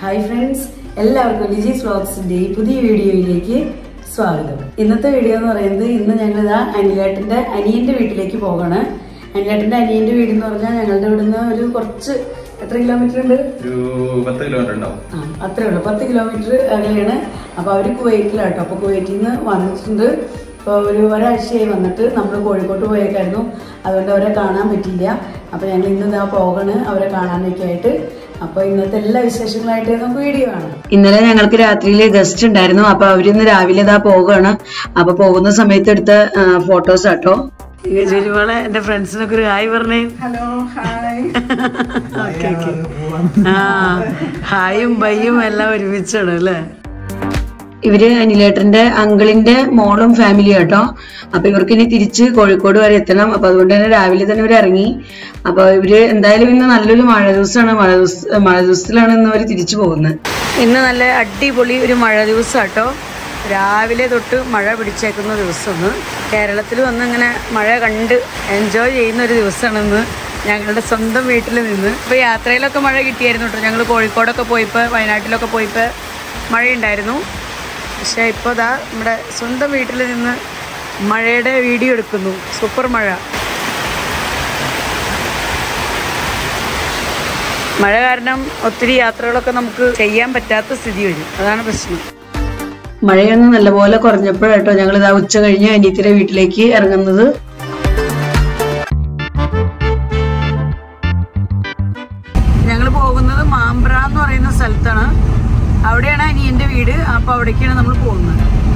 Hi friends, എല്ലാവർക്കും ലിജി വ്ലോഗ്സിന്റെ പുതിയ വീഡിയോയിലേക്ക് സ്വാഗതം. ഇന്നത്തെ വീഡിയോ എന്ന് പറയുന്നത് ഇന്ന് ഞങ്ങൾ അനിയന്റെ വീട്ടിലേക്ക് പോകണം. അനിയന്റെ വീട് എന്ന് പറഞ്ഞാൽ ഞങ്ങളുടെ ഇവിടുന്ന് ഒരു കുറച്ച് എത്ര കിലോമീറ്റർ ഉണ്ട്? ഒരു 10 കിലോമീറ്റർ ഉണ്ടാവും. അത്രേ ഉള്ളൂ, 10 കിലോമീറ്റർ അകലെയാണ്. അപ്പൊ അവര് കുവൈറ്റിലാട്ടോ. അപ്പൊ കുവൈറ്റിൽ നിന്ന് വന്നിട്ടുണ്ട്. ഇപ്പോൾ ഒരാഴ്ചയായി വന്നിട്ട് നമ്മൾ കോഴിക്കോട്ട് പോയേക്കായിരുന്നു. അതുകൊണ്ട് അവരെ കാണാൻ പറ്റിയില്ല. അപ്പോൾ ഞങ്ങൾ ഇന്ന് പോകണ് അവരെ കാണാനൊക്കെ ആയിട്ട്. അപ്പോൾ ഇന്നത്തെ എല്ലാ വിശേഷങ്ങളായിട്ട് നമുക്ക് വീഡിയോ കാണാം. ഇന്നലെ ഞങ്ങൾക്ക് രാത്രിയിൽ ഗസ്റ്റ് ഉണ്ടായിരുന്നു. അപ്പോൾ അവരിന്ന് രാവിലെ പോവുകയാണ്. അപ്പോൾ പോകുന്ന സമയത്ത് എടുത്ത ഫോട്ടോസ് ആട്ടോ. ജോലിമോളെ എന്റെ ഫ്രണ്ട്സിനൊക്കെ ഒരു ഹായ് പറഞ്ഞേ. Hello hi. Okay okay. ഹായും ബൈയും എല്ലാം ഒരുമിച്ചാണ് അല്ലേ. ഇവര് അനിലേട്ടന്റെ അങ്കിളിന്റെ മോളും ഫാമിലി ആട്ടോ. അപ്പൊ ഇവർക്ക് ഇനി തിരിച്ച് കോഴിക്കോട് വരെ എത്തണം. അപ്പൊ അതുകൊണ്ട് തന്നെ രാവിലെ തന്നെ ഇവർ ഇറങ്ങി. അപ്പൊ ഇവര് എന്തായാലും ഇന്ന് നല്ലൊരു മഴ ദിവസമാണ്. മഴ ദിവസത്തിലാണ് ഇന്ന് അവർ തിരിച്ചു പോകുന്നത്. ഇന്ന് നല്ല അടിപൊളി ഒരു മഴ ദിവസം ആട്ടോ. രാവിലെ തൊട്ട് മഴ പിടിച്ചേക്കുന്ന ദിവസം. കേരളത്തിൽ വന്ന് ഇങ്ങനെ മഴ കണ്ട് എൻജോയ് ചെയ്യുന്ന ഒരു ദിവസമാണിന്ന് ഞങ്ങളുടെ സ്വന്തം വീട്ടിൽ നിന്ന്. ഇപ്പൊ യാത്രയിലൊക്കെ മഴ കിട്ടിയായിരുന്നു കേട്ടോ. ഞങ്ങൾ കോഴിക്കോടൊക്കെ പോയപ്പോൾ വയനാട്ടിലൊക്കെ പോയപ്പോൾ മഴയുണ്ടായിരുന്നു. പക്ഷേ ഇപ്പോൾ നമ്മുടെ സ്വന്തം വീട്ടിൽ നിന്ന് മഴയുടെ വീഡിയോ എടുക്കുന്നു. സൂപ്പർ മഴ. മഴ കാരണം ഒത്തിരി യാത്രകളൊക്കെ നമുക്ക് ചെയ്യാൻ പറ്റാത്ത സ്ഥിതി വരും. അതാണ് പ്രശ്നം. മഴയൊന്ന് നല്ലപോലെ കുറഞ്ഞപ്പോഴാട്ടോ ഞങ്ങൾ ഉച്ച കഴിഞ്ഞ് അനിയത്തിയുടെ വീട്ടിലേക്ക് ഇറങ്ങുന്നത്. ഞങ്ങൾ പോകുന്നത് മാമ്പ്ര എന്ന് പറയുന്ന സ്ഥലത്താണ്. അവിടെയാണ് അനിയന്റെ വീട്. അപ്പൊ അവിടേക്കാണ് നമ്മൾ പോകുന്നത്.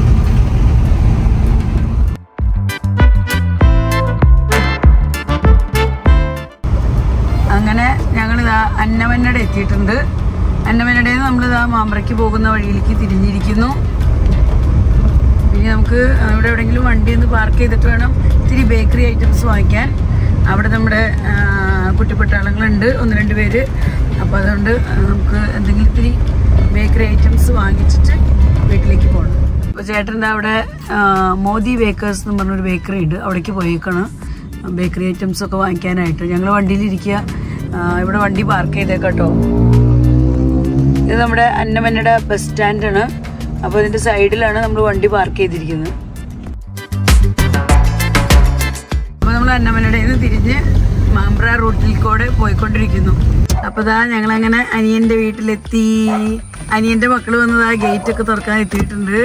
അങ്ങനെ ഞങ്ങൾ അന്നമന്നട എത്തിയിട്ടുണ്ട്. അന്നമന്നടയിൽ നിന്ന് നമ്മൾ മാമ്പ്രയ്ക്ക് പോകുന്ന വഴിയിലേക്ക് തിരിഞ്ഞിരിക്കുന്നു. ഇനി നമുക്ക് ഇവിടെ എവിടെയെങ്കിലും വണ്ടി ഒന്ന് പാർക്ക് ചെയ്തിട്ട് വേണം ഇത്തിരി ബേക്കറി ഐറ്റംസ് വാങ്ങിക്കാൻ. അവിടെ നമ്മുടെ കുട്ടിപ്പട്ടാളങ്ങളുണ്ട്, 1-2 പേര്. അപ്പോൾ അതുകൊണ്ട് നമുക്ക് എന്തെങ്കിലും ഇത്തിരി ബേക്കറി ഐറ്റംസ് വാങ്ങിച്ചിട്ട് വീട്ടിലേക്ക് പോകണം. അപ്പോൾ ചേട്ടൻ്റെ അവിടെ മോദി ബേക്കേഴ്സ് എന്ന് പറഞ്ഞൊരു ബേക്കറി ഉണ്ട്. അവിടേക്ക് പോയേക്കാണ് ബേക്കറി ഐറ്റംസ് ഒക്കെ വാങ്ങിക്കാനായിട്ട്. ഞങ്ങൾ വണ്ടിയിലിരിക്കുക. ഇവിടെ വണ്ടി പാർക്ക് ചെയ്തേക്കാട്ടോ. ഇത് നമ്മുടെ അന്നമന്നട ബസ് സ്റ്റാൻഡാണ്. അപ്പോൾ ഇതിൻ്റെ സൈഡിലാണ് നമ്മൾ വണ്ടി പാർക്ക് ചെയ്തിരിക്കുന്നത്. അപ്പോൾ നമ്മൾ അന്നമന്നടയിൽ നിന്ന് തിരിഞ്ഞ് മാമ്പ്ര റൂട്ടിൽ കൂടെ പോയിക്കൊണ്ടിരിക്കുന്നു. അപ്പോൾ ഞങ്ങളങ്ങനെ അനിയന്റെ വീട്ടിലെത്തി. അനിയന്റെ മക്കള് വന്ന് ഗേറ്റ് ഒക്കെ തുറക്കാൻ എത്തിയിട്ടുണ്ട്.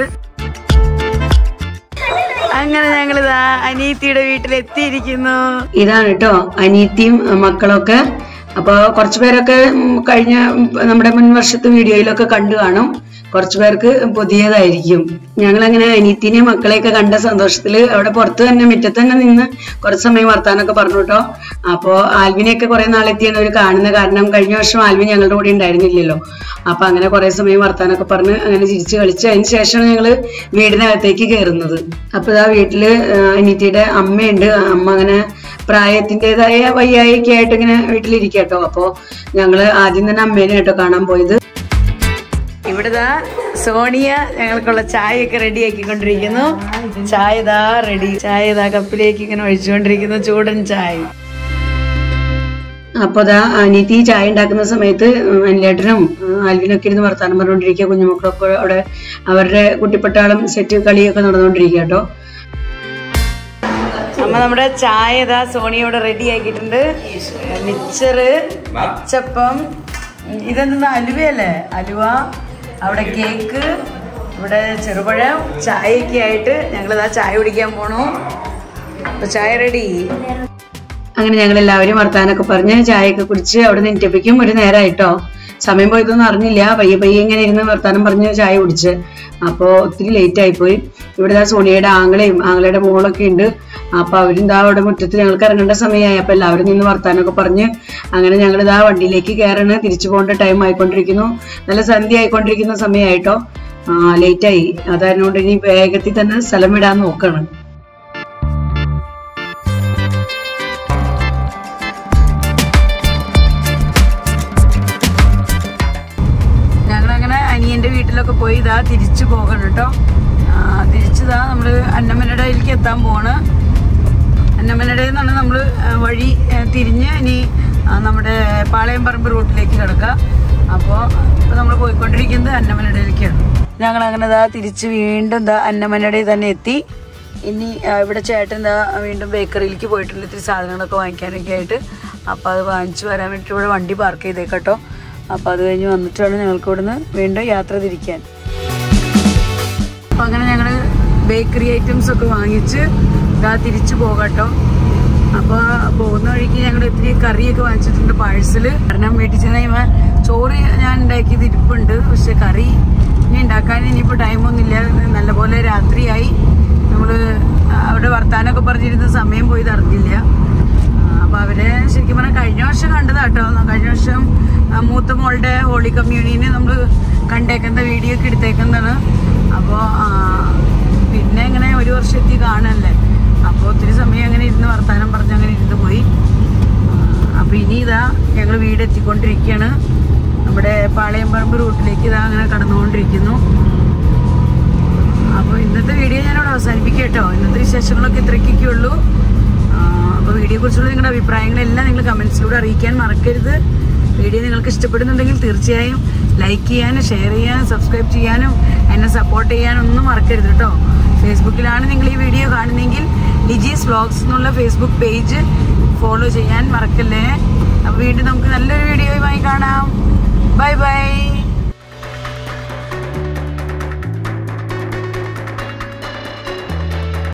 അങ്ങനെ ഞങ്ങളിതാ അനിയത്തിയുടെ വീട്ടിലെത്തിയിരിക്കുന്നു. ഇതാണ് കേട്ടോ അനിയത്തിയും മക്കളൊക്കെ. അപ്പൊ കുറച്ചു പേരൊക്കെ കഴിഞ്ഞ നമ്മുടെ മുൻ വർഷത്തെ വീഡിയോയിലൊക്കെ കണ്ടു കാണും. കുറച്ചു പേർക്ക് പുതിയതായിരിക്കും. ഞങ്ങളങ്ങനെ അനിയത്തിനെയും മക്കളെയൊക്കെ കണ്ട സന്തോഷത്തില് അവിടെ പുറത്ത് തന്നെ മുറ്റത്ത് തന്നെ നിന്ന് കുറച്ച് സമയം വർത്താനൊക്കെ പറഞ്ഞു കേട്ടോ. അപ്പോ ആൽവിനെയൊക്കെ കുറെ നാളെത്തിയാണ് അവർ കാണുന്ന. കാരണം കഴിഞ്ഞ വർഷം ആൽവിൻ ഞങ്ങളുടെ കൂടെ ഉണ്ടായിരുന്നില്ലല്ലോ. അപ്പൊ അങ്ങനെ കുറെ സമയം വർത്താനൊക്കെ പറഞ്ഞ് അങ്ങനെ ചിരിച്ച് കളിച്ച് അതിന് ശേഷമാണ് ഞങ്ങള് വീടിനകത്തേക്ക് കയറുന്നത്. അപ്പൊ വീട്ടില് അനിയത്തിയുടെ അമ്മയുണ്ട്. അമ്മ അങ്ങനെ പ്രായത്തിൻ്റെതായ വയ്യായൊക്കെ ആയിട്ട് ഇങ്ങനെ വീട്ടിലിരിക്കട്ടോ. അപ്പോ ഞങ്ങള് ആദ്യം തന്നെ അമ്മേനെ കേട്ടോ കാണാൻ പോയത്. ഇവിടെ സോണിയ ഞങ്ങൾക്കുള്ള ചായയൊക്കെ റെഡി ആക്കിക്കൊണ്ടിരിക്കുന്നു. ചായ റെഡി. ചായ കപ്പിലേക്ക് ഇങ്ങനെ ഒഴിച്ചുകൊണ്ടിരിക്കുന്നു, ചൂടൻ ചായ. അപ്പൊ അനിയത്തി ചായ ഉണ്ടാക്കുന്ന സമയത്ത് അനിലേട്ടനും ആൽവിനൊക്കെ ഇരുന്ന് വർത്താനം പറഞ്ഞുകൊണ്ടിരിക്കുക. കുഞ്ഞുമക്കളൊക്കെ അവിടെ അവരുടെ കുട്ടിപ്പട്ടാളം സെറ്റ് കളിയൊക്കെ നടന്നുകൊണ്ടിരിക്കുക കേട്ടോ. അമ്മ നമ്മുടെ ചായ സോണിയ ഇവിടെ റെഡി ആക്കിയിട്ടുണ്ട്. മിച്ചറ്, അച്ചപ്പം, ഇതെന്താ അലുവയല്ലേ? അലുവ, അവിടെ കേക്ക്, ഇവിടെ ചെറുപഴം, ചായയൊക്കെ ആയിട്ട് ഞങ്ങളിതാ ചായ കുടിക്കാൻ പോണു. അപ്പൊ ചായ റെഡി. അങ്ങനെ ഞങ്ങൾ എല്ലാവരും വർത്താനൊക്കെ പറഞ്ഞ് ചായയൊക്കെ കുടിച്ച് അവിടെ നിന്നിട്ടപ്പിക്കും ഒരു നേരമായിട്ടോ. സമയം പോയതൊന്നും അറിഞ്ഞില്ല. പയ്യെ ഇങ്ങനെ ഇരുന്ന് വർത്താനം പറഞ്ഞ് ചായ കുടിച്ച്. അപ്പോൾ ഒത്തിരി ലേറ്റ് ആയിപ്പോയി. ഇവിടെ സോണിയയുടെ ആങ്ങളയുടെ മോളൊക്കെ ഉണ്ട്. അപ്പൊ അവരും അവിടെ മുറ്റത്ത് ഞങ്ങൾക്ക് ഇറങ്ങേണ്ട സമയമായി. അപ്പൊ എല്ലാവരും നിന്ന് വർത്താനൊക്കെ പറഞ്ഞ് അങ്ങനെ ഞങ്ങൾ വണ്ടിയിലേക്ക് കയറാണ്. തിരിച്ചു പോകേണ്ട ടൈം ആയിക്കൊണ്ടിരിക്കുന്നു. നല്ല സന്ധ്യ ആയിക്കൊണ്ടിരിക്കുന്ന സമയമായിട്ടോ. ലേറ്റായി. അതായതുകൊണ്ട് ഇനി വേഗത്തിൽ തന്നെ സ്ഥലം വിടാൻ നോക്കണം. ഞങ്ങളങ്ങനെ അനിയന്റെ വീട്ടിലൊക്കെ പോയി തിരിച്ചു പോകണം കേട്ടോ. തിരിച്ചതാ നമ്മള് അന്നമന്നടയിലേക്ക് എത്താൻ പോവാണ്. അന്നമന്നടയിൽ നിന്നാണ് നമ്മൾ വഴി തിരിഞ്ഞ് ഇനി നമ്മുടെ പാളയംപറമ്പ് റൂട്ടിലേക്ക് കിടക്കുക. അപ്പോൾ ഇപ്പോൾ നമ്മൾ പോയിക്കൊണ്ടിരിക്കുന്നത് അന്നമനടയിലേക്കാണ്. ഞങ്ങൾ അങ്ങനെ തിരിച്ച് വീണ്ടും അന്നമനടയിൽ തന്നെ എത്തി. ഇനി ഇവിടെ ചേട്ടൻ വീണ്ടും ബേക്കറിയിലേക്ക് പോയിട്ടുണ്ട് ഇത്തിരി സാധനങ്ങളൊക്കെ വാങ്ങിക്കാനൊക്കെ ആയിട്ട്. അപ്പോൾ അത് വാങ്ങിച്ച് വരാൻ വേണ്ടിയിട്ട് ഇവിടെ വണ്ടി പാർക്ക് ചെയ്തേക്കട്ടോ. അപ്പോൾ അത് കഴിഞ്ഞ് വന്നിട്ടാണ് ഞങ്ങൾക്ക് ഇവിടുന്ന് വീണ്ടും യാത്ര തിരിക്കാൻ. അപ്പോൾ അങ്ങനെ ഞങ്ങൾ ബേക്കറി ഐറ്റംസൊക്കെ വാങ്ങിച്ച് തിരിച്ചു പോകട്ടോ. അപ്പോൾ പോകുന്ന വഴിക്ക് ഞങ്ങൾ ഇത്തിരി കറിയൊക്കെ വാങ്ങിച്ചിട്ടുണ്ട് പാഴ്സൽ. കാരണം വീട്ടിൽ ചെന്ന് ചോറ് ഞാൻ ഉണ്ടാക്കിയത് ഇരിപ്പുണ്ട്. പക്ഷെ കറി ഇനി ഉണ്ടാക്കാൻ ഇനിയിപ്പോൾ ടൈമൊന്നുമില്ല. നല്ലപോലെ രാത്രിയായി. നമ്മൾ അവിടെ വർത്താനമൊക്കെ പറഞ്ഞിരുന്ന സമയം പോയി അറിഞ്ഞില്ല. അപ്പോൾ അവരെ ശരിക്കും പറഞ്ഞാൽ കഴിഞ്ഞ വർഷം കണ്ടതാട്ടോ. കഴിഞ്ഞ വർഷം മൂത്ത മോളുടെ ഹോളി കമ്മ്യൂണിയന് നമ്മൾ കണ്ടേക്കുന്ന വീഡിയോ ഒക്കെ എടുത്തേക്കുന്നതാണ്. അപ്പോൾ പിന്നെ ഇങ്ങനെ ഒരു വർഷം എത്തി കാണല്ലേ. അപ്പോൾ ഒത്തിരി സമയം അങ്ങനെ ഇരുന്ന് വർത്താനം പറഞ്ഞ് അങ്ങനെ ഇരുന്ന് പോയി. അപ്പോൾ ഇനി ഞങ്ങൾ വീട് എത്തിക്കൊണ്ടിരിക്കുകയാണ്. നമ്മുടെ പാളയംപറമ്പ് റൂട്ടിലേക്ക് അങ്ങനെ കടന്നുകൊണ്ടിരിക്കുന്നു. അപ്പോൾ ഇന്നത്തെ വീഡിയോ ഞാനിവിടെ അവസാനിപ്പിക്കാം കേട്ടോ. ഇന്നത്തെ വിശേഷങ്ങളൊക്കെ ഇത്രയ്ക്കൊക്കെ ഉള്ളൂ. അപ്പോൾ വീഡിയോയെക്കുറിച്ചുള്ള നിങ്ങളുടെ അഭിപ്രായങ്ങളെല്ലാം നിങ്ങൾ കമൻസിലൂടെ അറിയിക്കാൻ മറക്കരുത്. വീഡിയോ നിങ്ങൾക്ക് ഇഷ്ടപ്പെടുന്നുണ്ടെങ്കിൽ തീർച്ചയായും ലൈക്ക് ചെയ്യാനും ഷെയർ ചെയ്യാനും സബ്സ്ക്രൈബ് ചെയ്യാനും എന്നെ സപ്പോർട്ട് ചെയ്യാനും ഒന്നും മറക്കരുത് കേട്ടോ. ഫേസ്ബുക്കിലാണ് നിങ്ങൾ ഈ വീഡിയോ കാണുന്നതെങ്കിൽ ലിജീസ് വ്ലോഗ്സ് എന്നുള്ള ഫേസ്ബുക്ക് പേജ് ഫോളോ ചെയ്യാൻ മറക്കല്ലേ. അപ്പോൾ വീണ്ടും നമുക്ക് നല്ലൊരു വീഡിയോയുമായി കാണാം. Bye by.